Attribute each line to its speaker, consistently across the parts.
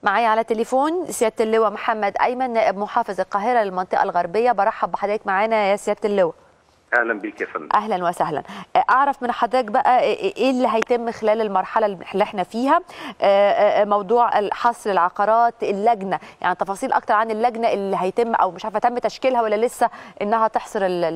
Speaker 1: معايا على تليفون سيادة اللواء محمد أيمن نائب محافظ القاهرة للمنطقة الغربية. برحب بحضرتك معانا يا سيادة اللواء.
Speaker 2: اهلا بيك يا فندم.
Speaker 1: اهلا وسهلا. اعرف من حضرتك بقى ايه اللي هيتم خلال المرحله اللي احنا فيها، موضوع حصر العقارات، اللجنه، يعني تفاصيل اكتر عن اللجنه اللي هيتم، او مش عارفه تم تشكيلها ولا لسه، انها تحصر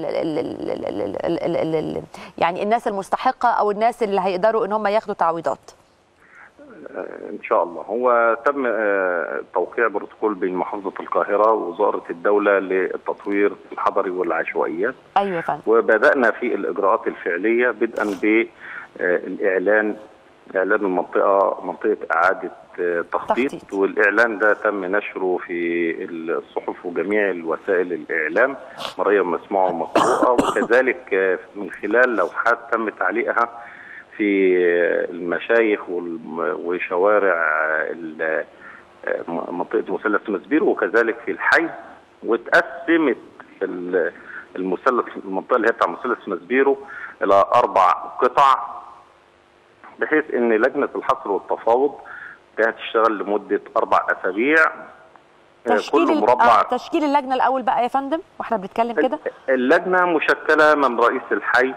Speaker 1: يعني الناس المستحقه او الناس اللي هيقدروا ان هم ياخدوا تعويضات.
Speaker 2: ان شاء الله. هو تم توقيع بروتوكول بين محافظه القاهره ووزاره الدوله للتطوير الحضري والعشوائيات.
Speaker 1: ايوه يا فندم.
Speaker 2: وبدانا في الاجراءات الفعليه بدءا بالاعلان، اعلان منطقه اعاده تخطيط، والاعلان ده تم نشره في الصحف وجميع الوسائل الاعلام مرئيه ومسموعه ومقروءه، وكذلك من خلال لوحات تم تعليقها في المشايخ وشوارع منطقة مثلث مسبيرو، وكذلك في الحي. واتقسمت المنطقة اللي هي بتاع مثلث مسبيرو إلى 4 قطع، بحيث إن لجنة الحصر والتفاوض كانت تشتغل لمدة 4 أسابيع.
Speaker 1: كل مربع تشكيل اللجنة الأول بقى يا فندم واحنا بنتكلم كده.
Speaker 2: اللجنة مشكلة من رئيس الحي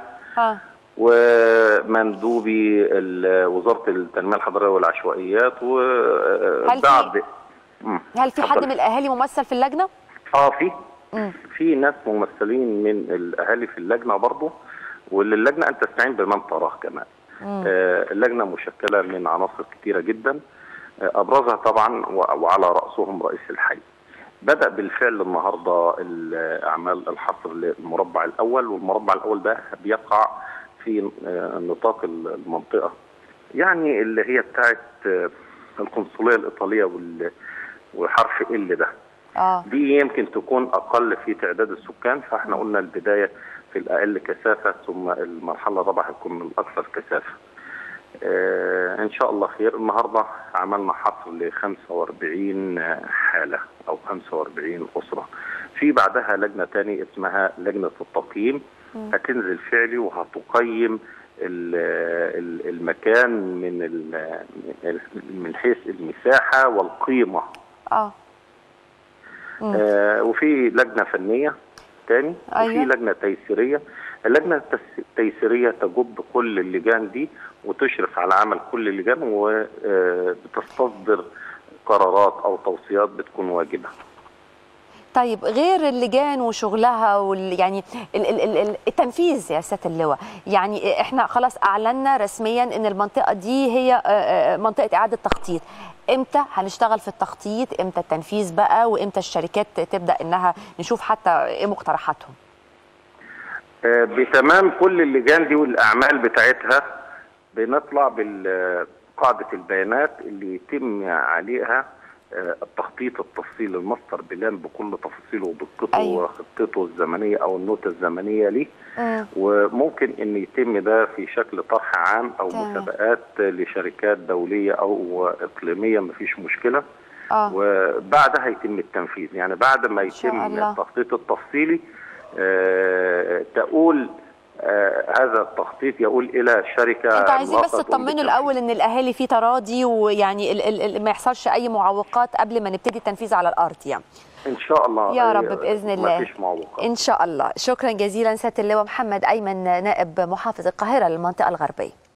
Speaker 2: ومندوبي وزارة التنمية الحضرية والعشوائيات. وبعد
Speaker 1: هل في حد من الأهالي ممثل في اللجنة؟
Speaker 2: في ناس ممثلين من الأهالي في اللجنة برضه، وللجنة أن تستعين بمن تراه كمان. اللجنة مشكلة من عناصر كثيرة جدا، أبرزها طبعا وعلى رأسهم رئيس الحي. بدأ بالفعل النهارده أعمال الحصر للمربع الأول، والمربع الأول ده بيقع في نطاق المنطقة، يعني اللي هي بتاعت القنصلية الإيطالية وحرف ال ده. دي يمكن تكون أقل في تعداد السكان، فاحنا قلنا البداية في الأقل كثافة، ثم المرحلة الرابعة هتكون من الأكثر كثافة. إن شاء الله خير. النهارده عملنا حصر ل 45 حالة أو 45 أسرة. في بعدها لجنة تاني اسمها لجنة التقييم، هتنزل فعلي وهتقيم المكان من حيث المساحة والقيمة. وفي لجنة فنية تاني، وفي لجنة تيسيرية. اللجنة التيسيرية تجب كل اللجان دي وتشرف على عمل كل اللجان، وبتستصدر قرارات أو توصيات بتكون واجبة.
Speaker 1: طيب غير اللجان وشغلها يعني التنفيذ يا سيادة اللواء، يعني احنا خلاص اعلنا رسميا ان المنطقة دي هي منطقة اعادة تخطيط. امتى هنشتغل في التخطيط؟ امتى التنفيذ بقى؟ وامتى الشركات تبدأ انها نشوف حتى ايه مقترحاتهم؟
Speaker 2: بتمام كل اللجان دي والاعمال بتاعتها بنطلع بقاعدة البيانات اللي يتم عليها التخطيط التفصيلي، الماستر بلان بكل تفاصيله ودقته وخطته الزمنيه او النوتة الزمنيه ليه. وممكن ان يتم ده في شكل طرح عام او مسابقات لشركات دوليه او اقليميه، مفيش مشكله. وبعدها يتم التنفيذ، يعني بعد ما يتم التخطيط التفصيلي تقول هذا التخطيط يقول الى شركه.
Speaker 1: انتوا عايزين بس تطمنوا الاول ان الاهالي في تراضي، ويعني ما يحصلش اي معوقات قبل ما نبتدي التنفيذ على الارض يعني.
Speaker 2: ان شاء الله
Speaker 1: يا رب باذن الله.
Speaker 2: مفيش معوقات
Speaker 1: ان شاء الله. شكرا جزيلا سياده اللواء محمد ايمن نائب محافظ القاهره للمنطقه الغربيه.